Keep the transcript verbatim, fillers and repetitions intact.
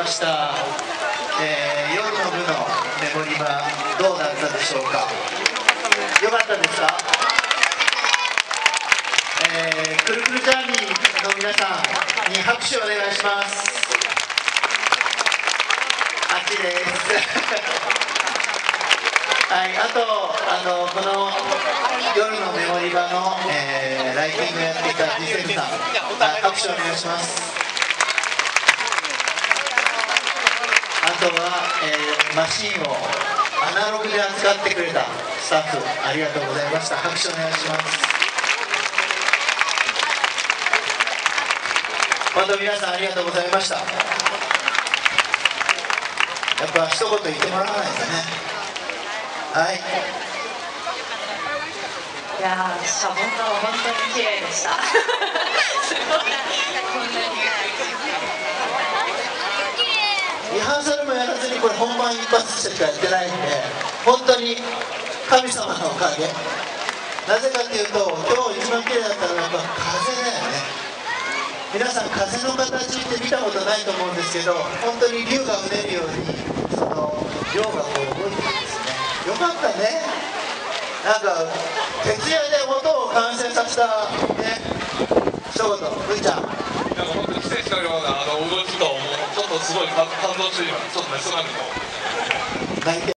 した、えー、夜の部のメモリバどうだったでしょうか。よかったですか。えー、くるくるジャーニーの皆さんに拍手をお願いします。あっちですはい、あとあのこの夜のメモリバの、えー、ライティングやっていたジセルさん、拍手をお願いします。あとは、えー、マシンをアナログで扱ってくれたスタッフ、ありがとうございました。拍手お願いします。本当皆さんありがとうございました。やっぱ一言言ってもらわないとね。はい。いやー、シャボン玉本当に綺麗でした。すごい。 リハーサルもやらずにこれ本番一発しかやってないんで、本当に神様のおかげ。なぜかっていうと、今日一番綺麗だったのはやっぱ風だよね。皆さん風の形って見たことないと思うんですけど、本当に竜がうねるようにその量がこう動いてるんですね。よかったね。なんか徹夜で音を完成させたね。一言、ふいちゃん。 なんか本当に奇跡のようなあの動きと、ちょっとすごい感動して今ちょっとね、そがみと。 泣いて